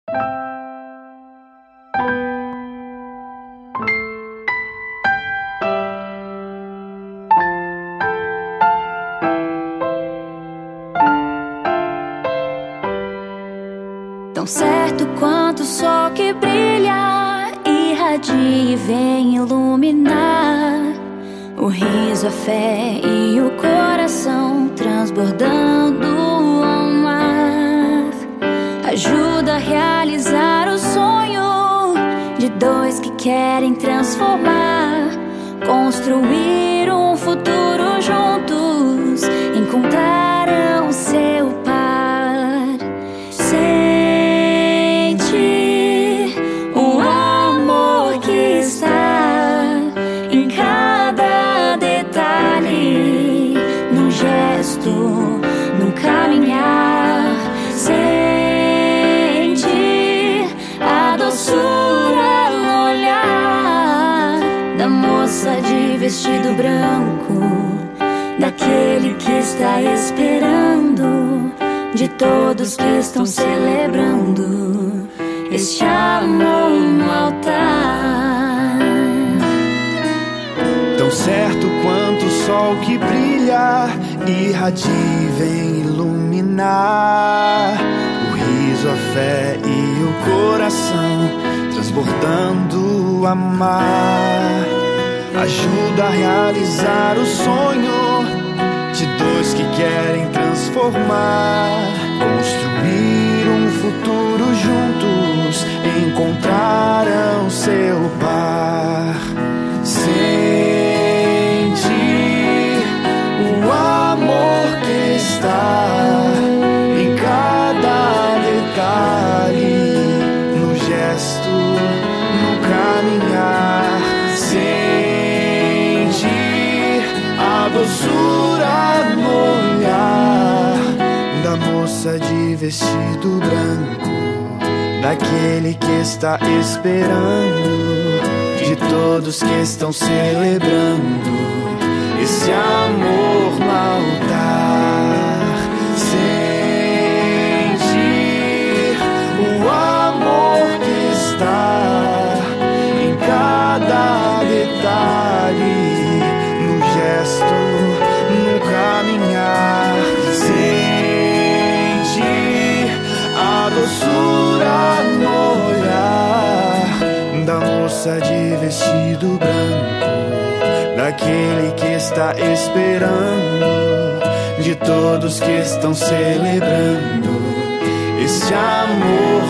Tão certo quanto o sol que brilha, irradia e vem iluminar o riso, a fé e o coração transbordando ao mar. Ajuda a realizar o sonho de dois que querem transformar, construir um futuro juntos, encontrarão seu par. Sente o amor que está em cada detalhe, no gesto, no caminhar. Sente a doçura no olhar da moça de vestido branco, daquele que está esperando, de todos que estão celebrando este amor no altar. Tão certo quanto o sol que brilha, irradia e vem iluminar o riso, a fé e o coração transbordando o amar. Ajuda a realizar o sonho de dois que querem transformar, construir um futuro juntos, encontrarão seu par. Sente o amor que está em cada detalhe, no gesto, no caminhar. Sente a doçura no olhar da moça de vestido branco, daquele que está esperando, de todos que estão celebrando esse amor no altar. Sente o amor que está em cada detalhe, no gesto, no caminhar. Sente a doçura no olhar da moça de vestido branco, daquele que está esperando, de todos que estão celebrando este amor